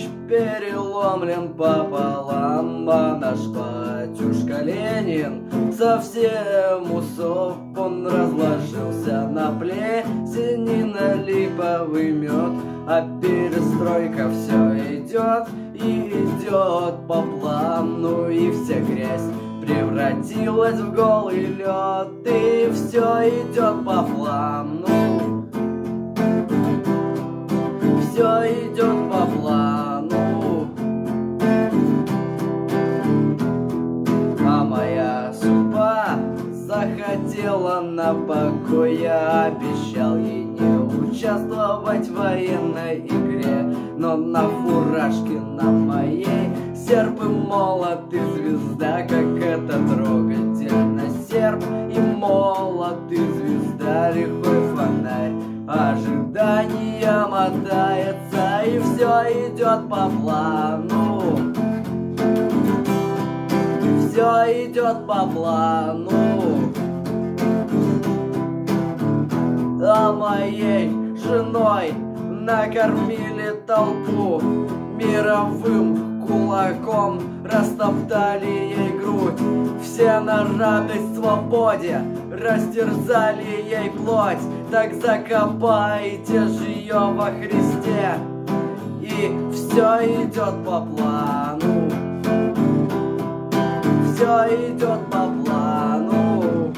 переломлен пополам, а наш батюшка Ленин совсем усоп. Он разложился на плесени, на липовый мед, а перестройка все идет и идет по плану, и вся грязь превратилась в голый лед, и все идет по плану. Все идет по плану, а моя судьба захотела на покой. Я обещал ей не участвовать в военной игре, но на фуражке на моей серп и молот и звезда, как это трогательно. Серп и молот и звезда, лихой фонарь ожидания мотается, и все идет по плану. Все идет по плану. А моей женой накормили толпу мировым кулаком, растоптали ей грудь. Все на радость свободе растерзали ей плоть. Так закопайте же ее во Христе, и все идет по плану. Все идет по плану.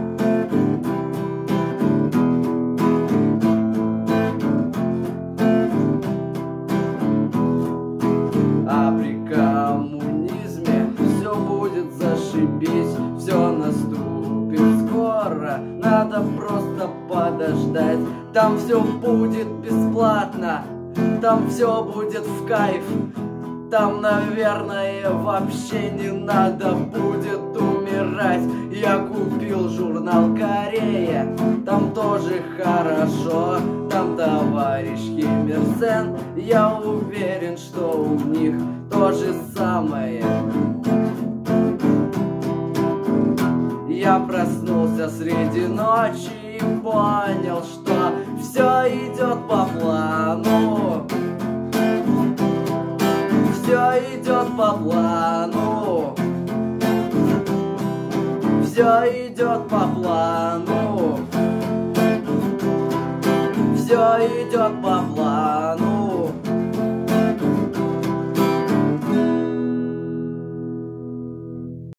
А при коммунизме все будет зашибись, все наступит скоро, надо просто подождать. Там все будет бесплатно, там все будет в кайф. Там, наверное, вообще не надо будет умирать. Я купил журнал «Корея», там тоже хорошо. Там товарищ Ким Ир Сен, я уверен, что у них то же самое. Я проснулся среди ночи и понял, что все идет по плану. Все идет по плану. Все идет по плану.